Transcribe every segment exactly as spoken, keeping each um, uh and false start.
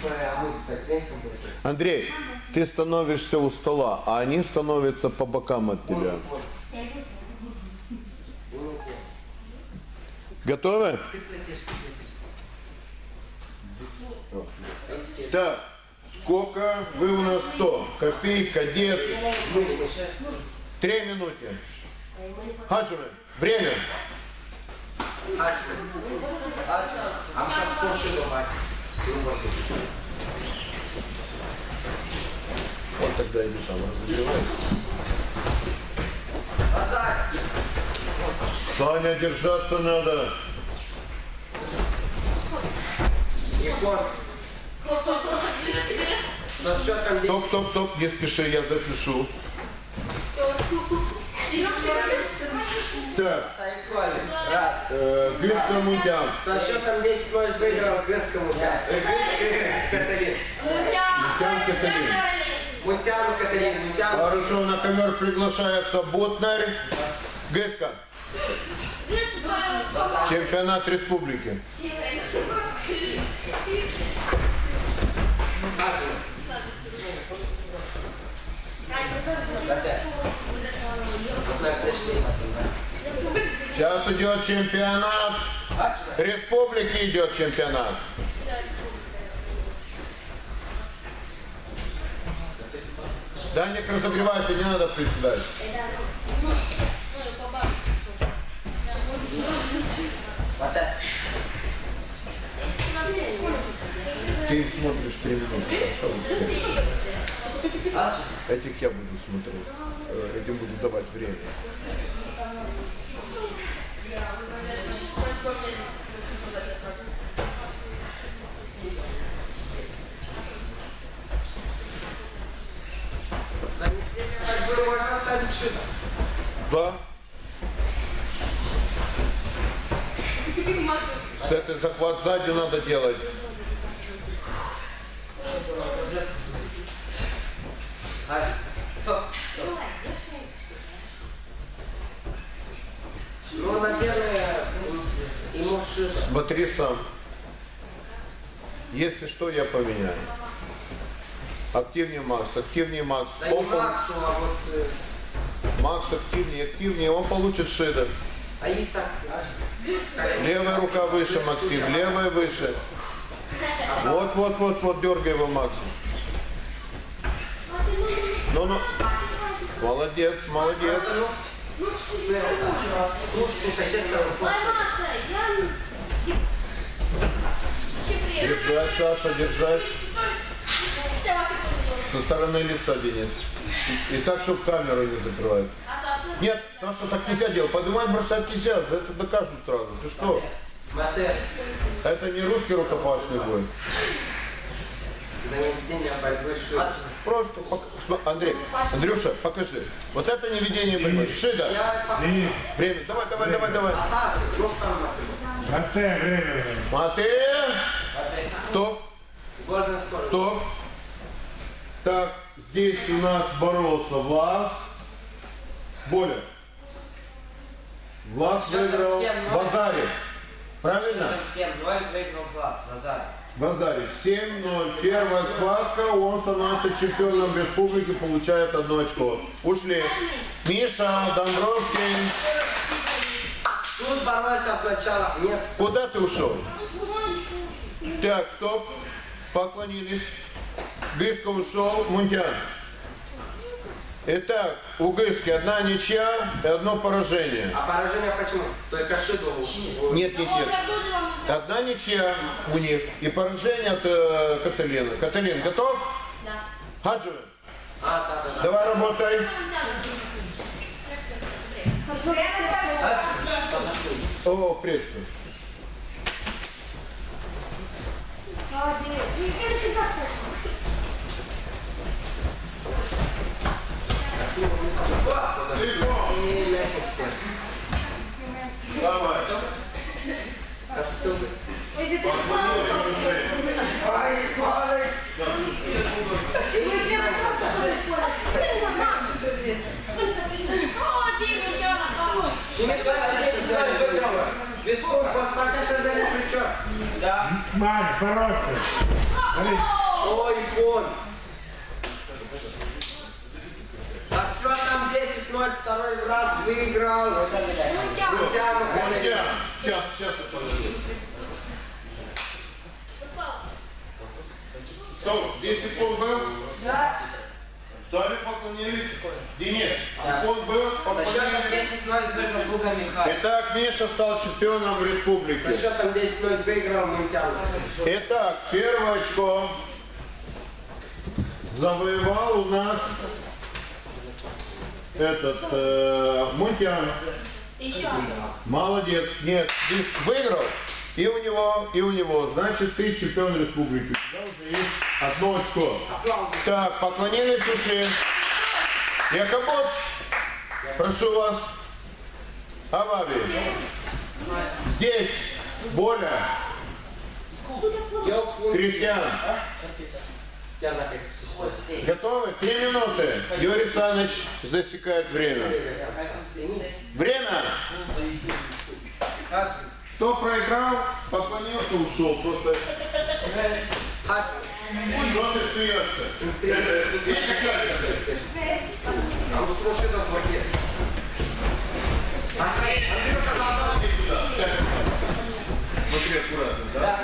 Андрей, ты становишься у стола, а они становятся по бокам от тебя. Готовы? Так, сколько вы у нас кто? Копейка, дед. Три минуты. Хаджиме, время. Вот тогда иди там разогревай. Саня, держаться надо. Стоп, стоп, стоп, не спеши, я запишу. Так, э, Гыска Мутян. Со счетом десять ноль выиграл Гыска Мутян. Гыска Каталин. Мутян Каталин. Мутян Каталин. Мутян. Хорошо, на ковер приглашается Ботнарь. Гыска. Чемпионат республики. Сейчас идет чемпионат. Республики идет чемпионат. Даник, разогревайся, не надо приседать. Ты смотришь три минуты, хорошо? Этих я буду смотреть. Этим буду давать время. Можно ставить шину. Да. С этой захват сзади надо делать. Стоп. Ну, наверное, ему шито. Смотри сам. Если что, я поменяю. Активнее Макс, активнее Макс. Да не Максу, а вот... Макс активнее, активнее, он получит шида. А есть так? Левая рука выше, Максим, левая выше. Вот, вот, вот, вот, дергай его, Максим. Ну, ну. Молодец, молодец. Держать, Саша, держать. Со стороны лица, Денис. И так, чтобы камеру не закрывает. Нет, Саша, так нельзя делать. Поднимать, бросать нельзя, за это докажут сразу. Ты что? Это не русский рукопашный бой. Просто, Андрей, Андрюша, покажи. Вот это не ведение борьбы. Шида. Время. Давай, давай, давай, давай. Мате, время. Мате. Стоп. Стоп. Так, здесь у нас боролся Влас. Боля. Влас выиграл Базарик. Правильно? семь ноль выиграл Влас, Базарик. Базарик. семь ноль. Первая схватка. Он становится чемпионом республики, получает одно очко. Ушли. Миша, Домбровский. Тут боролся сначала. Нет. Куда ты ушел? Так, стоп. Поклонились. Гыска ушел. Мунтян. Итак, у Гыски одна ничья и одно поражение. А поражение почему? Только шиду. Нет, нет, нет. Одна ничья у них и поражение от э, Каталины. Каталин, готов? Да. Хаджи. А, да, да, да. Давай работай. О, приветствую. Давай. Висков, подспасай за плечо. Да. Маш, бороться. Ой, вон. А что там десять ноль, второй раз выиграл? Мунтян. Мунтян. Сейчас, сейчас я подожду. Стоп, здесь икон был? Да. Стали, поклонились. Денис, икон был, За счетом поклонились. десять ноль выиграл Буга Михайлов. Итак, Миша стал чемпионом республики. За счетом десять ноль выиграл Мунтян. Итак, первое очко завоевал у нас этот э, Мунтян. Еще. Молодец. Нет, ты выиграл. И у него, и у него. Значит, ты чемпион республики. У тебя уже есть одно очко. Так, поклонились уши. Якобот, прошу вас. Аваби. Здесь Боля. Кристиан. Готовы? Три минуты. Юрий Саныч засекает время. Время. Кто проиграл, поклонился, ушел. Просто... Что ты смеешься? Переключайся. А вот слушай, это пакет. Иди сюда. Сядь. Смотри аккуратно, да?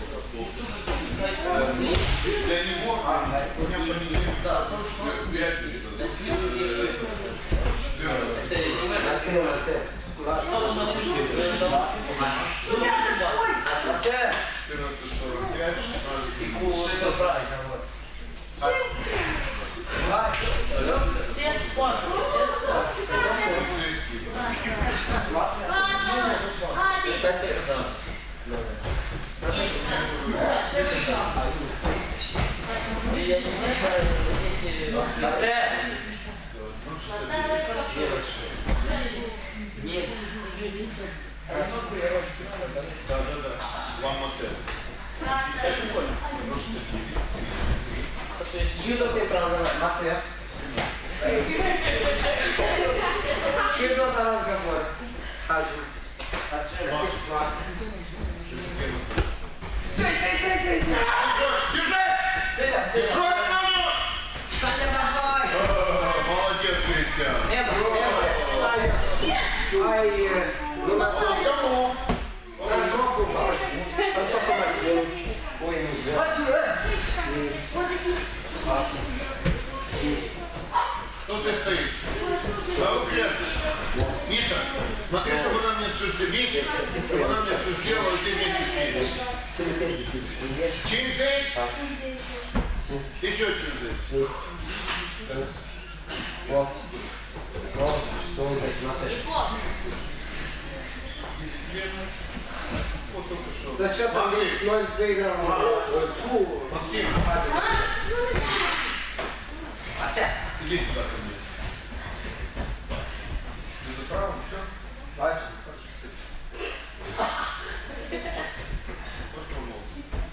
Для него у меня понедельник. Да, четырнадцать сорок пять, Я не знаю, Нет. да, да, да. Вам отель. Judo te правда, Матвей. Judo за разговор. Хожу. Дай, дай, дай, дай, дай. Держи! Целя, целя. Саня, давай. Молодец, Кристиан. Эба, Эба, Саня. Ай, ну на Кому? на жопу, высоко мотил. Ой, Что ты стоишь? Да укрепся. Миша, смотри, чтобы она мне все сделала. Миша, чтобы она мне все сделала, и ты вместе с ней. Через здесь? Еще через здесь. Вот. Вот, что он так смотрит. Вот только что. За счетом десять ноль выиграл. Фу. Максим, иди сюда ко мне. Ты за правым, все? Бачу. Просто умолк.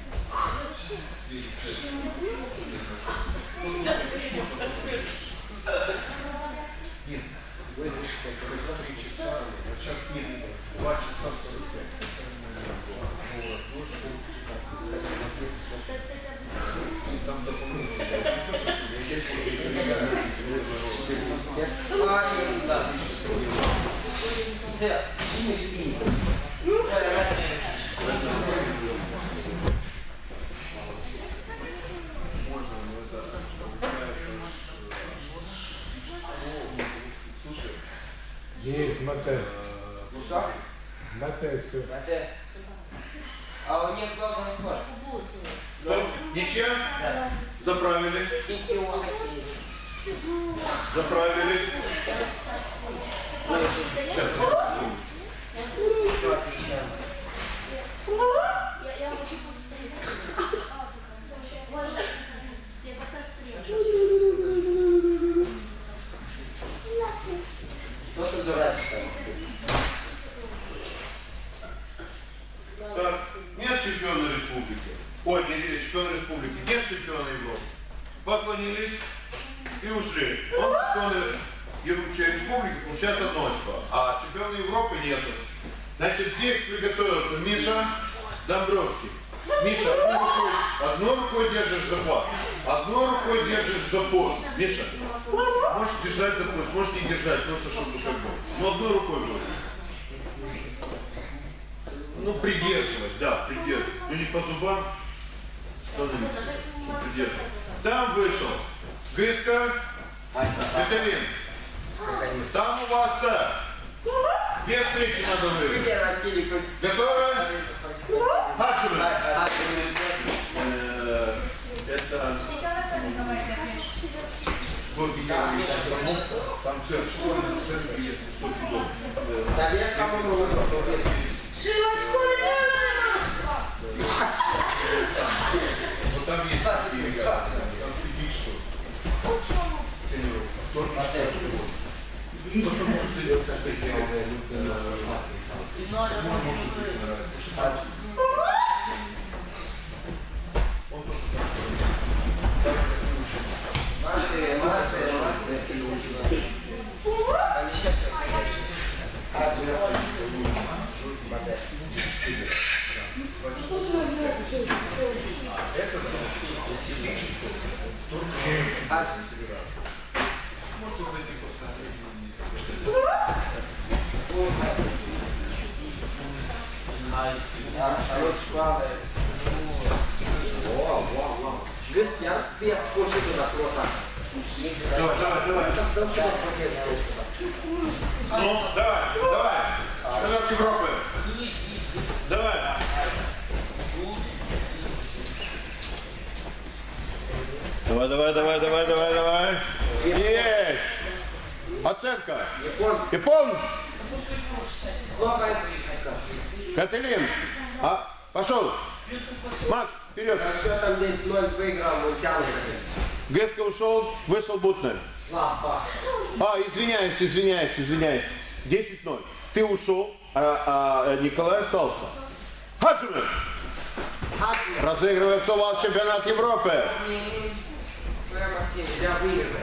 Нет, за три часа, вот сейчас нет, два часа сорок пять. Там дополнительно. Ай, да. Це, чим жди? Слушай, Есть мотель. Ну що? Мотель, все. Мате. А у них главный скор. стоп, ничья? Заправились, Кики Осаки. заправились. Сейчас, Все отлично. Я хочу я пока Что ты дурачишься? так, нет чемпиона республики. Ой, не, не, чемпион республики. Нет чемпиона Европы. Поклонились и ушли. Он чемпион республики получает одно очко, а чемпиона Европы нету. Значит, здесь приготовился Миша Домбровский. Миша, одной рукой, одной рукой держишь за пах, одной рукой держишь за пояс. Миша, можешь держать за пояс, можешь не держать, просто чтобы как бы. Ну, одной рукой будет. Ну, придерживать, да, придерживать. Ну, не по зубам, становись, чтобы придерживать. Там вышел Гыска, Виталин. Там у вас-то две встречи надо выиграть. Готовы? Хачуны. Это... Там все школы, все есть высокий дом. Вот там есть такие ребята, там следишь, что тренировка. Только что всего. Просто можешь сделать такие он тоже так. Маты, маты, маты. Они сейчас Можете зайти поставить. Вау, вау, вау. Гыски, а ты я скажи туда просто. Давай, давай, давай. Ну, давай, давай. Чемпионат Европы. Давай. Давай, давай, давай, давай, давай, давай. Есть. Оценка. Япон. Кателин. А, пошел. Макс, вперед. Расчет там десять ноль выиграл, мы тянем. Геска ушел, вышел Бутнер. Слабо. А, извиняюсь, извиняюсь, извиняюсь. десять ноль. Ты ушел, а, а Николай остался. Хаджимы. Разыгрывается у вас чемпионат Европы. Максим, я выиграю.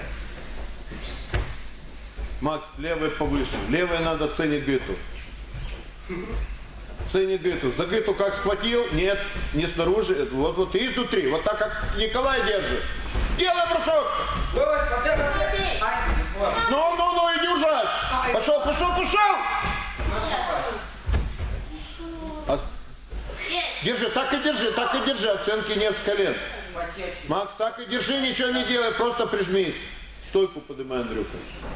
Макс, левый повыше. Левый надо ценить Гыту. Цени Гыту. За Гыту как схватил? Нет, не снаружи. Вот, вот изнутри. Вот так, как Николай держит. Делай бросок! Ну, ну, ну, иди ужать! Пошел, пошел, пошел! Ос... Держи, так и держи, так и держи. Оценки нет с колен. Макс, так и держи, ничего не делай, просто прижмись. Стойку поднимай, Андрюха.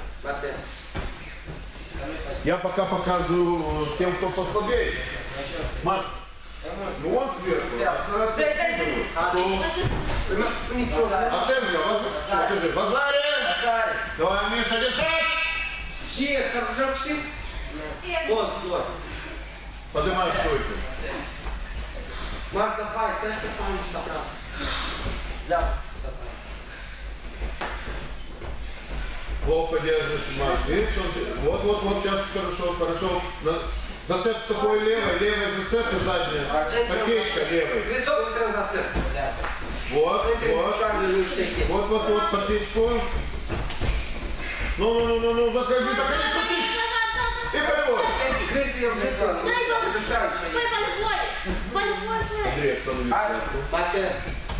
Я пока показываю тем, кто послабее. Макс, ну он сверху. Оценка, покажи, базаре. Давай, Миша, держать. Все, хорошо, все. Вот, вот. Поднимай стойку. Макс, давай, ты что там собрал? Да, собрал. Плохо держишь, Макс. Видишь, он... Вот, вот, вот, сейчас хорошо, хорошо. Зацеп такой левый, левый зацеп и задняя. Подсечка левой. Вот, вот. Вот, вот, вот, подсечку. Ну, ну, ну, ну, ну, заходи, заходи, подсечь. И болевой. Андрей, остановись.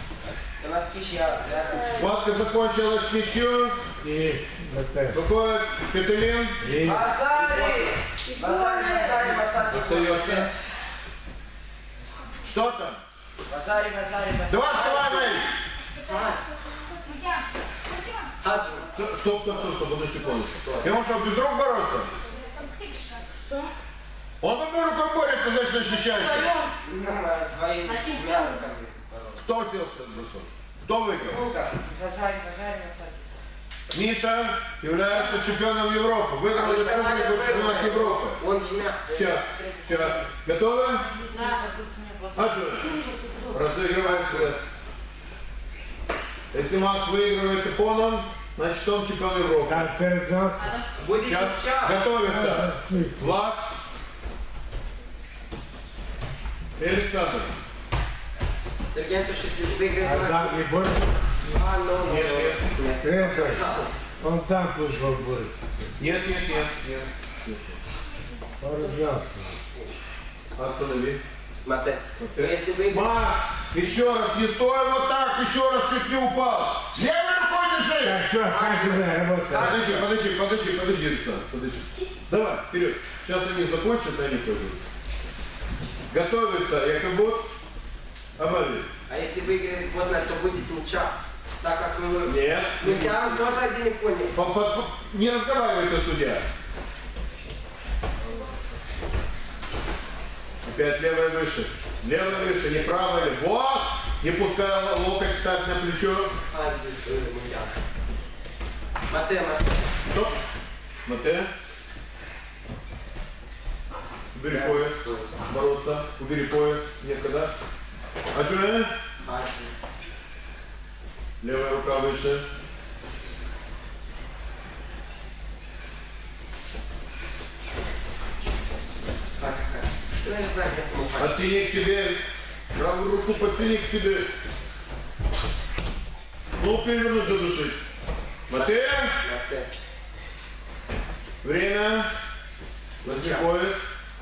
Схватка закончилась с мячом. Есть. Матер. Выходит Петелин. Есть. Базари! Базари, базари, базари. Остаешься. Что там? Базари, базари, базари. Два, вставай, Мэй. Хаджу. Стоп, стоп, стоп, стоп, одну секундочку. И он что, без рук бороться? Что? Он одной рукой борется, значит защищается. Своими руками. Кто сделал сейчас бросок? Кто выиграл? Рука. Базари, базари, базари. Миша является чемпионом Европы. Выиграл республику чемпионат Европы. Он меня. Сейчас, сейчас. Готовы? Да. Хаджи. Разыгрывается. Если Макс выигрывает Японом, значит он чемпион Европы. Так, ты нас. Будет Сейчас час. готовится. Влад и Александр. Сергей Антошевич выиграет. А там не борется? А, ну, Нет, нет. Это, он там пусть борется. Нет, нет, нет, нет. Он развязка. Останови. Мате. Если выиграет... Макс, еще раз, не стой вот так, еще раз чуть не упал. Левой рукой держи. Так, все, хватит уже работать. Подожди, подожди, подожди, подожди, Александр, подожди. Давай, вперед. Сейчас они закончат, они пойдут. Готовится Якобот. Обови. А если выиграет Боднар, то будет ничья. Так как мы... Нет. Нельзя, он тоже один не понял. По- по- по- Не разговаривай ты, судья. Опять левая выше. Левая выше, не правая. Вот! Не пускай локоть ставь на плечо. А, здесь нельзя. Мате, мате. Стоп. Мате. Убери пояс. Бороться. Убери пояс. Некогда. Аджуэ. А, Левая рука выше. как, как. Что я знаю, я помогаю. Оттяни к себе. Правую руку подтяни к себе. Ну, перевернуть, задушить. Мате. Мате. Время. Возьми пояс.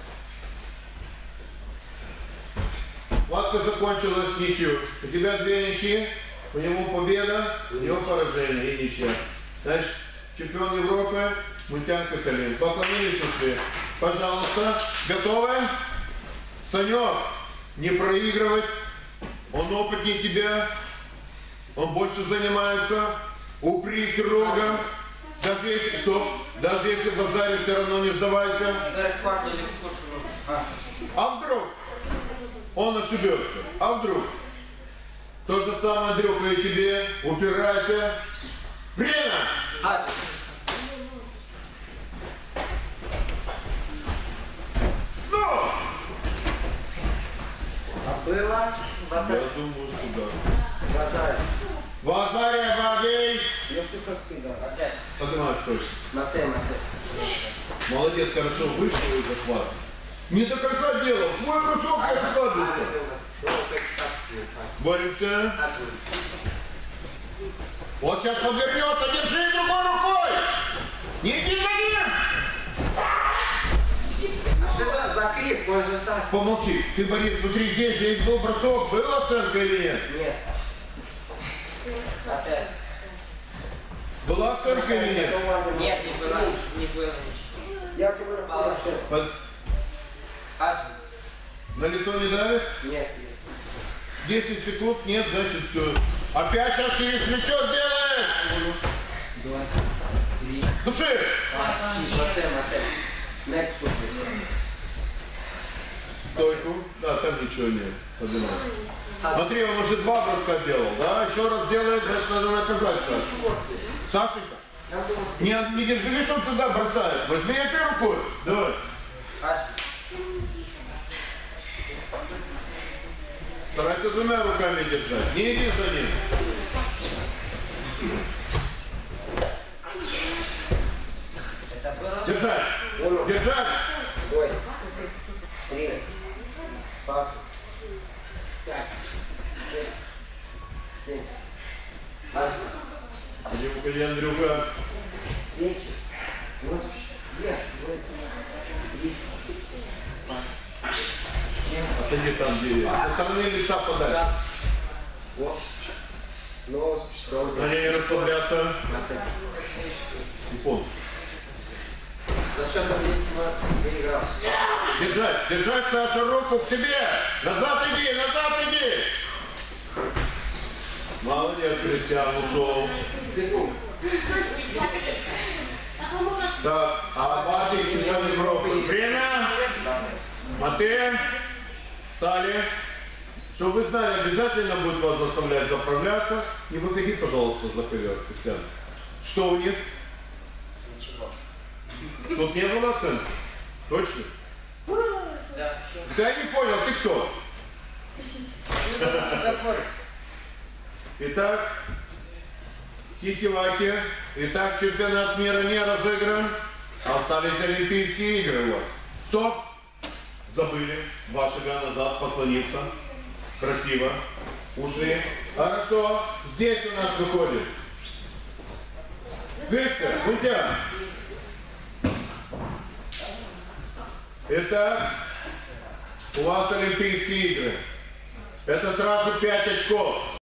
Схватка закончилась ничью. У тебя две ничьи. У него победа, у него поражение и ничья. Значит, чемпион Европы, Мунтян Каталин. Поклонились ушли. Пожалуйста, готовы? Санек, не проигрывать. Он опытнее тебя. Он больше занимается. Упрись рогом. Даже если, стоп, даже если в базаре, все равно не сдавайся. Гарри Кварт или Куршунов. А. А вдруг он ошибется? А вдруг? То же самое, Андрюха, и тебе. Упирайся. Время! А, Ну! а было Я базар. думаю, что да. Базар. Базария, Багей! Я что как всегда. Опять. Поднимай, стой. Мате, мате. Молодец, хорошо вышел из захвата. Не до конца делал. Твой бросок не расслабился. Боремся. Вот сейчас подвернется. Держи другой рукой. Не иди за ним. Что за крик? Он же так. Помолчи. Ты, Борис, смотри, здесь, здесь был бросок. Была оценка или нет? Нет. Опять. Была оценка или нет? Нет, не было. Не было ничего. Я тебе хорошо. Под- Аджи. На лицо не давит? Нет, нет. десять секунд, нет, значит все. Опять сейчас через плечо сделаем. Два, три, Души. мате, мате. Нет, тут Стойку. Да, там ничего нет. Поднимай. Смотри, он уже два броска делал, да? Еще раз делает, значит надо наказать Сашу. Сашенька, не, не держи, видишь, он туда бросает. Возьми этой рукой. Давай. Аджи. Старайся двумя руками держать. Не иди за ним. Это было? Держать. Держать. Ой. Три. Пять. Пять. Шесть. Семь. Восемь. Иди, уходи, Андрюха. Девять. Восемь. Девять. Три. Отойди там, где со стороны лица подай. Восемь. Нос. На ней не расслабляться. Не помню. За счетом есть выиграл. Держать, держать, Саша, руку к себе. Назад иди, назад иди. Молодец, Кристиан, ушел. Так, а Бачик, чемпион Европы. Время. Мате. Стали. Чтобы вы знали, обязательно будет вас заставлять заправляться. Не выходи, пожалуйста, за ковер, Кристиан. Что у них? Ничего. Тут не было оценки? Точно? Да. Что? Да я не понял, ты кто? Договор. Итак, Кики-Ваки. Итак, чемпионат мира не разыгран. Остались Олимпийские игры у вас. Стоп! Забыли. Два шага назад, поклониться. Красиво. Ушли. Хорошо. Здесь у нас выходит. Гыска, Мунтян. Итак, У вас Олимпийские игры. Это сразу пять очков.